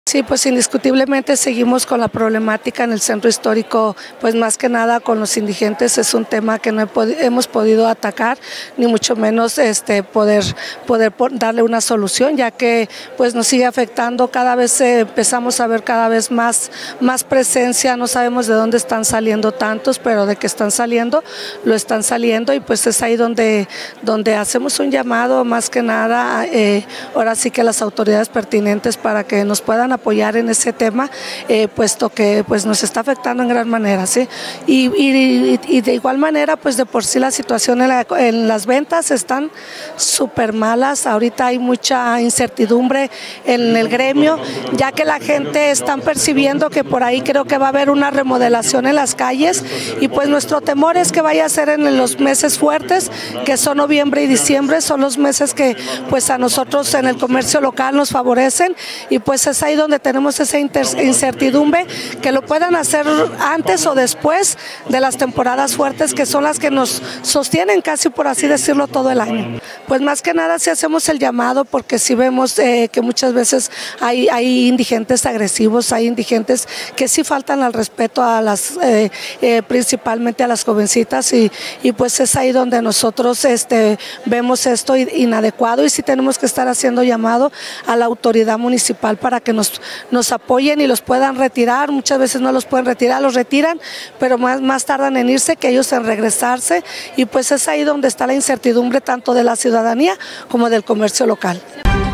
Sí, pues indiscutiblemente seguimos con la problemática en el centro histórico, pues más que nada con los indigentes. Es un tema que no hemos podido atacar, ni mucho menos poder darle una solución, ya que pues nos sigue afectando. Cada vez empezamos a ver cada vez más presencia. No sabemos de dónde están saliendo tantos, pero de que están saliendo, lo están saliendo, y pues es ahí donde hacemos un llamado más que nada, ahora sí que las autoridades pertinentes, para que nos puedan apoyar en ese tema, puesto que pues nos está afectando en gran manera, ¿sí? Y de igual manera, pues de por sí la situación en las ventas están súper malas. Ahorita hay mucha incertidumbre en el gremio, ya que la gente está percibiendo que por ahí creo que va a haber una remodelación en las calles, y pues nuestro temor es que vaya a ser en los meses fuertes, que son noviembre y diciembre. Son los meses que pues a nosotros en el comercio local nos favorecen, y pues es ahí donde tenemos esa incertidumbre, que lo puedan hacer antes o después de las temporadas fuertes, que son las que nos sostienen casi, por así decirlo, todo el año. Pues más que nada sí hacemos el llamado, porque sí vemos que muchas veces hay indigentes agresivos, hay indigentes que sí faltan al respeto a las principalmente a las jovencitas, y pues es ahí donde nosotros vemos esto inadecuado, y sí tenemos que estar haciendo llamado a la autoridad municipal para que nos apoyen y los puedan retirar. Muchas veces no los pueden retirar, los retiran, pero más tardan en irse que ellos en regresarse, y pues es ahí donde está la incertidumbre tanto de la ciudadanía como del comercio local.